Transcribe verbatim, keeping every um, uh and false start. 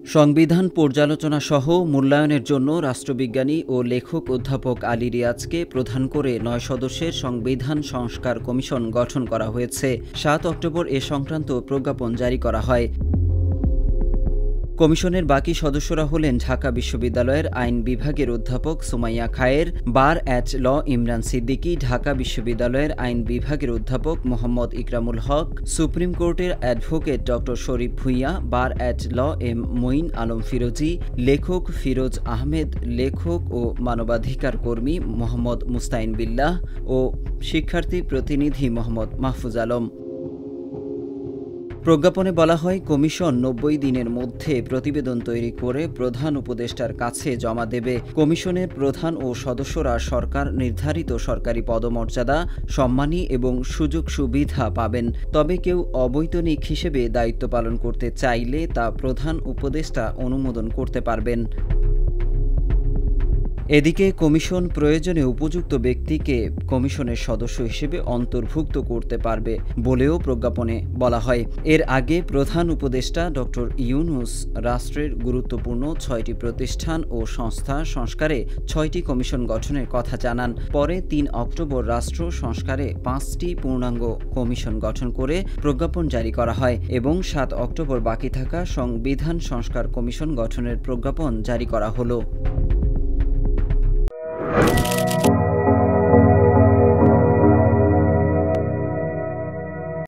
সংবিধান পর্যালোচনা সহ মূল্যায়নের জন্য রাষ্ট্রবিজ্ঞানী ও লেখক অধ্যাপক আলী রিয়াজকে প্রধান করে নয় সদস্যের সংবিধান সংস্কার কমিশন গঠন করা হয়েছে। সাত অক্টোবর এ সংক্রান্ত প্রজ্ঞাপন জারি করা হয়। কমিশনের বাকি সদস্যরা হলেন ঢাকা বিশ্ববিদ্যালয়ের আইন বিভাগের অধ্যাপক Sumaiya Khair, bar at law Imran Siddiqui, Dhaka বিশ্ববিদ্যালয়ের আইন বিভাগের অধ্যাপক মোহাম্মদ ইকরামুল হক, সুপ্রিম কোর্টের advocate doctor Sharif Bhuiyan, bar at law M Moin Alam Firozi, লেখক ফিরোজ আহমেদ, লেখক ও মানবাধিকার কর্মী মোহাম্মদ মুস্তাইন বিল্লাহ ও শিক্ষার্থী প্রতিনিধি মোহাম্মদ মাহফুজ আলম। প্রজ্ঞাপনে বলা হয়, কমিশন নব্বই দিনের মধ্যে প্রতিবেদন তৈরি করে প্রধান উপদেষ্টার কাছে জমা দেবে। কমিশনের প্রধান ও সদস্যরা সরকার নির্ধারিত সরকারি পদমর্যাদা, সম্মানী এবং সুযোগ সুবিধা পাবেন। তবে কেউ অবৈতনিক হিসেবে দায়িত্ব পালন করতে চাইলে তা প্রধান উপদেষ্টা অনুমোদন করতে পারবেন। এদিকে কমিশন প্রয়োজনে উপযুক্ত ব্যক্তিকে কমিশনের সদস্য হিসেবে অন্তর্ভুক্ত করতে পারবে বলেও প্রজ্ঞাপনে বলা হয়। এর আগে প্রধান উপদেষ্টা ডক্টর ইউনূস রাষ্ট্রের গুরুত্বপূর্ণ ছয়টি প্রতিষ্ঠান ও সংস্থা সংস্কারে ছয়টি কমিশন গঠনের কথা জানান। পরে তিন অক্টোবর রাষ্ট্র সংস্কারে পাঁচটি পূর্ণাঙ্গ কমিশন গঠন করে প্রজ্ঞাপন জারি করা হয় এবং সাত অক্টোবর বাকি থাকা সংবিধান সংস্কার কমিশন গঠনের প্রজ্ঞাপন জারি করা হলো।